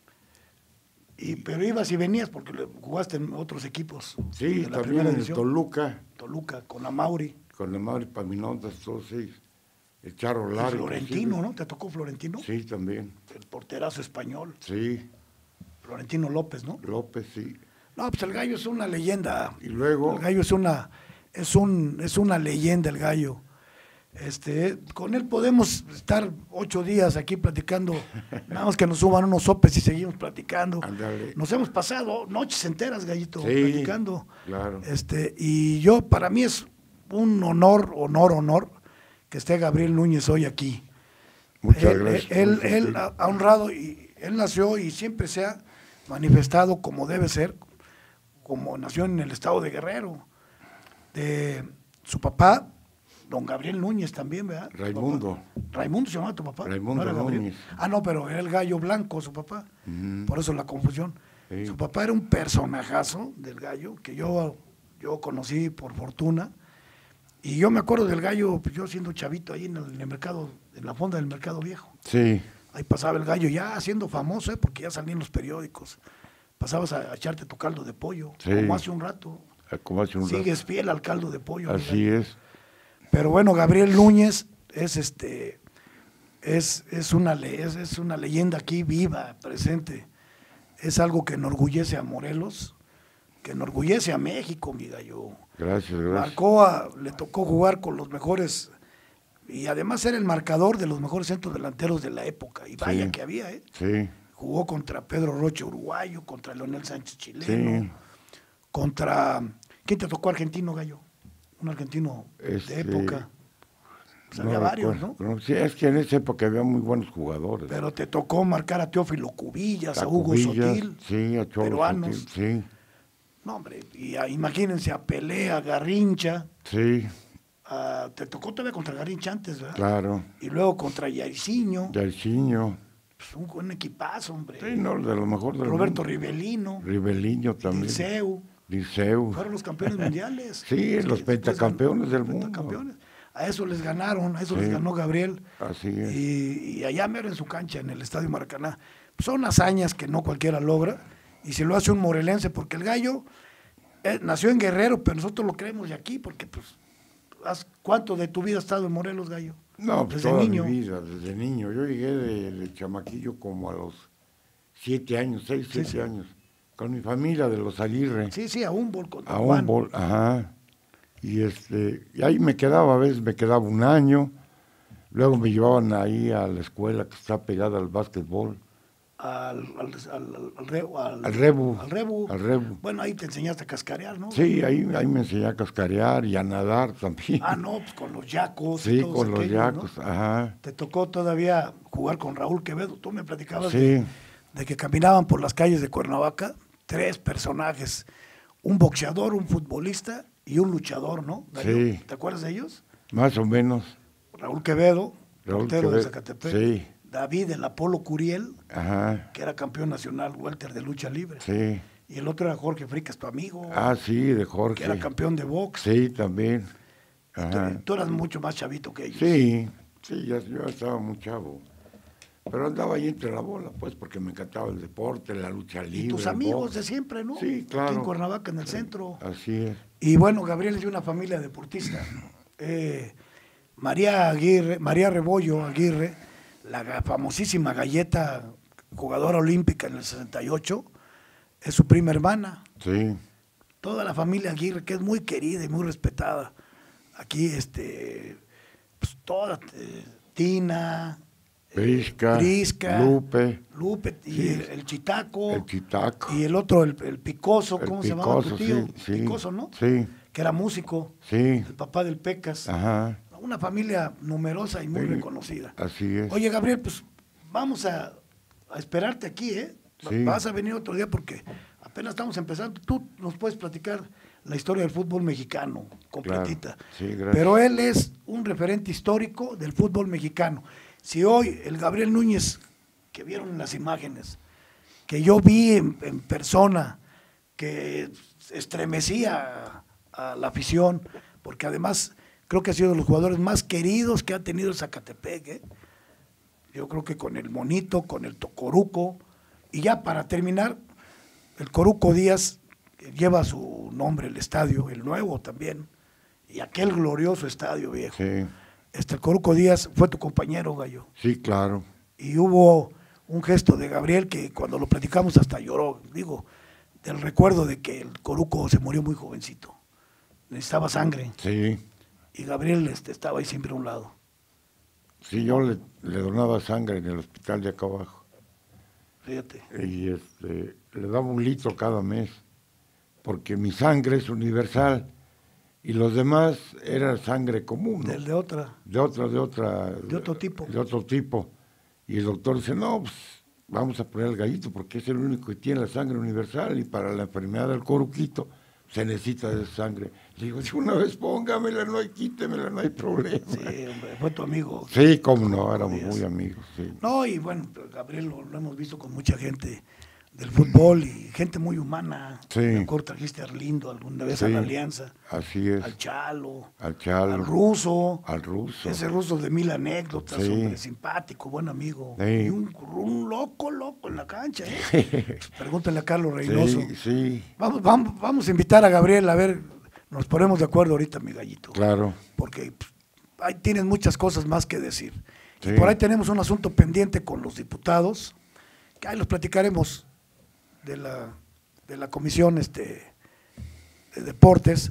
Pero ibas y venías porque jugaste en otros equipos. Sí, también en Toluca. Toluca, con Amauri. Con Amauri, Paminondas, todos ellos. El Charro Largo. Florentino, ¿no? ¿Te tocó Florentino? Sí, también. El porterazo español. Sí. Florentino López, ¿no? López, sí. No, pues el Gallo es una leyenda. Y luego... El Gallo es una leyenda, el Gallo. Con él podemos estar 8 días aquí platicando, nada más que nos suban unos sopes y seguimos platicando. Andale. Nos hemos pasado noches enteras, Gallito, sí, platicando. Claro. Y para mí es un honor que esté Gabriel Núñez hoy aquí. Muchas gracias. Él ha honrado, y él nació y siempre se ha manifestado como debe ser, como nació en el estado de Guerrero. De su papá, don Gabriel Núñez también, ¿verdad? Raimundo. Raimundo se llamaba tu papá. Raimundo ¿No Núñez. No, pero era el Gallo Blanco, su papá. Por eso la confusión. Sí. Su papá era un personajazo del Gallo, que yo conocí por fortuna. Y yo me acuerdo del Gallo, pues yo siendo chavito ahí en el mercado, en la fonda del Mercado Viejo. Sí. Ahí pasaba el Gallo ya siendo famoso, porque ya salía en los periódicos. Pasabas a echarte tu caldo de pollo, sí, como hace un rato. Sigues fiel al caldo de pollo. Así es. Pero bueno, Gabriel Núñez es una leyenda aquí viva, presente. Es algo que enorgullece a Morelos, que enorgullece a México, mi Gallo. Gracias. Le tocó jugar con los mejores, y además era el marcador de los mejores centros delanteros de la época. Y vaya que había, ¿eh? Sí. Jugó contra Pedro Rocha, uruguayo, contra Leonel Sánchez, chileno, contra... ¿Quién te tocó argentino, Gallo? Un argentino de época. Pues había varios, ¿no? Sí, es que en esa época había muy buenos jugadores. Pero te tocó marcar a Teófilo Cubillas, a Hugo Sotil, sí, a Cholo peruanos. Sotil, sí. No, hombre, y imagínense a Pelé, a Garrincha. Sí. Te tocó todavía contra Garrincha antes, ¿verdad? Claro. Y luego contra Yairzinho. Pues un equipazo, hombre. Sí, no, de lo mejor de Roberto Rivelino. Rivelino también. Liceu. Fueron los campeones mundiales. Sí, los pentacampeones del mundo. A eso les ganaron, les ganó Gabriel. Así es. Y allá mero en su cancha, en el Estadio Maracaná. Son hazañas que no cualquiera logra, y se lo hace un morelense, porque el Gallo nació en Guerrero, pero nosotros lo creemos de aquí, porque pues, ¿cuánto de tu vida has estado en Morelos, Gallo? No, pues toda mi vida, desde niño. Yo llegué de chamaquillo como a los 6, 7 años. Con mi familia de los Aguirre. Sí, a Humboldt. A Humboldt, ajá. Y ahí me quedaba, a veces me quedaba un año. Luego me llevaban ahí a la escuela que está pegada al básquetbol. Al Rebu. Bueno, ahí te enseñaste a cascarear, ¿no? Sí, ahí me enseñé a cascarear y a nadar también. No, pues con los yacos. Sí, con los yacos, ¿no? Ajá. Te tocó todavía jugar con Raúl Quevedo. Tú me platicabas de que caminaban por las calles de Cuernavaca 3 personajes. Un boxeador, un futbolista y un luchador, ¿no? Sí. ¿Te acuerdas de ellos? Más o menos. Raúl Quevedo, portero de Zacatepec. Sí. David, el Apolo Curiel, ajá, que era campeón nacional welter de lucha libre. Sí. Y el otro era Jorge Fricas, tu amigo. Sí, de Jorge. Que era campeón de box. Sí, también. Ajá. Tú eras mucho más chavito que ellos. Sí, yo estaba muy chavo. Pero andaba ahí entre la bola, pues, porque me encantaba el deporte, la lucha libre. Y tus amigos de siempre, ¿no? Sí, claro. Aquí en Cuernavaca, en el centro. Así es. Y bueno, Gabriel es de una familia deportista. María Rebollo Aguirre, la famosísima Galleta, jugadora olímpica en el 68, es su prima hermana. Sí. Toda la familia Aguirre, que es muy querida y muy respetada. Aquí, pues toda Tina, Prisca, Lupe y sí, el Chitaco. El Chitaco. Y el otro, el Picoso, ¿cómo se llamaba tu tío? Sí, Picoso, ¿no? Sí. Que era músico. Sí. El papá del Pecas. Ajá. Una familia numerosa y muy reconocida. Así es. Oye, Gabriel, pues vamos a esperarte aquí, ¿eh? Sí. Vas a venir otro día porque apenas estamos empezando. Tú nos puedes platicar la historia del fútbol mexicano completita. Claro. Sí, gracias. Pero él es un referente histórico del fútbol mexicano. Si hoy el Gabriel Núñez, que vieron en las imágenes, que yo vi en persona, que estremecía a la afición, porque además creo que ha sido de los jugadores más queridos que ha tenido el Zacatepec, ¿eh? Yo creo que con el Monito, con el Coruco, y ya para terminar, el Coruco Díaz lleva su nombre el estadio, el nuevo también, y aquel glorioso estadio viejo. Sí. El Coruco Díaz fue tu compañero, Gallo. Sí, claro. Y hubo un gesto de Gabriel que cuando lo platicamos hasta lloró, digo, del recuerdo de que el Coruco se murió muy jovencito. Necesitaba sangre. Sí. Y Gabriel estaba ahí siempre a un lado. Sí, yo le donaba sangre en el hospital de acá abajo. Fíjate. Y le daba 1 litro cada mes, porque mi sangre es universal. Y los demás era sangre común, ¿no? De otra. De otro tipo. De otro tipo. Y el doctor dice, no, pues vamos a poner al Gallito porque es el único que tiene la sangre universal y para la enfermedad del coruquito se necesita de sangre. Le digo, si una vez póngamela, no hay, quítemela, no hay problema. Sí, hombre, fue tu amigo. Sí, cómo no, éramos muy amigos, sí. No, y bueno, Gabriel lo hemos visto con mucha gente del fútbol y gente muy humana. Sí. Me acuerdo, trajiste a Arlindo alguna vez a la Alianza. Así es. Al Chalo. Al Ruso. Al Ruso. Ese Ruso de 1000 anécdotas, hombre, simpático, buen amigo. Sí. Y un loco en la cancha, ¿eh? Pregúntale a Carlos Reynoso. Sí. Vamos a invitar a Gabriel, a ver, nos ponemos de acuerdo ahorita, mi Gallito. Claro. Porque pues, ahí tienes muchas cosas más que decir. Sí. Y por ahí tenemos un asunto pendiente con los diputados, que ahí los platicaremos de la comisión de deportes,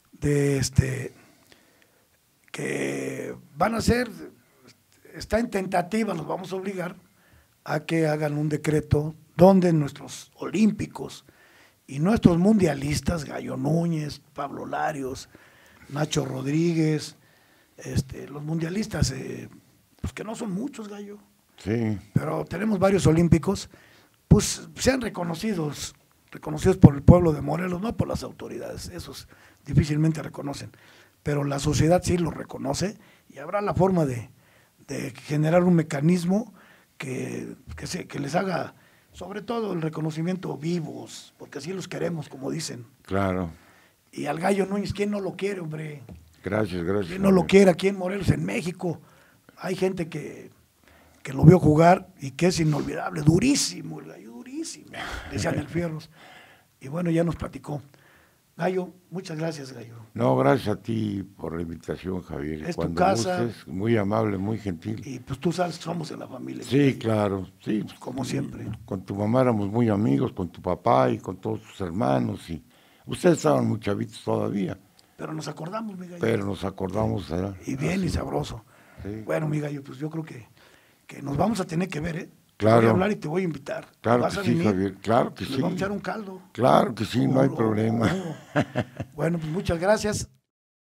que van a hacer, está en tentativa, los vamos a obligar a que hagan un decreto donde nuestros olímpicos y nuestros mundialistas, Gallo Núñez, Pablo Larios, Nacho Rodríguez, los mundialistas, pues que no son muchos, Gallo, sí, pero tenemos varios olímpicos, pues sean reconocidos por el pueblo de Morelos, no por las autoridades, esos difícilmente reconocen, pero la sociedad sí los reconoce y habrá la forma de generar un mecanismo que les haga, sobre todo el reconocimiento vivos, porque así los queremos, como dicen. Claro. Y al Gallo Núñez, ¿quién no lo quiere, hombre? Gracias. ¿Quién no lo quiere aquí en Morelos, en México? Hay gente que lo vio jugar y que es inolvidable, durísimo, el Gallo, durísimo, decían el Fierros. Y bueno, ya nos platicó. Gallo, muchas gracias, Gallo. No, gracias a ti por la invitación, Javier. Es tu casa. Gustes, muy amable, muy gentil. Y pues tú sabes que somos de la familia. Sí, claro, sí. Como siempre. Con tu mamá éramos muy amigos, con tu papá y con todos tus hermanos. Y ustedes estaban muy chavitos todavía. Pero nos acordamos, mi Gallo. Pero nos acordamos. Y bien, así. Y sabroso. Sí. Bueno, mi Gallo, pues yo creo que nos vamos a tener que ver, ¿eh? Claro. Te voy a hablar y te voy a invitar. Claro ¿Vas que a sí, venir? Javier, claro que sí. Nos vamos a echar un caldo. Claro que sí, no hay problema. Bueno, pues muchas gracias.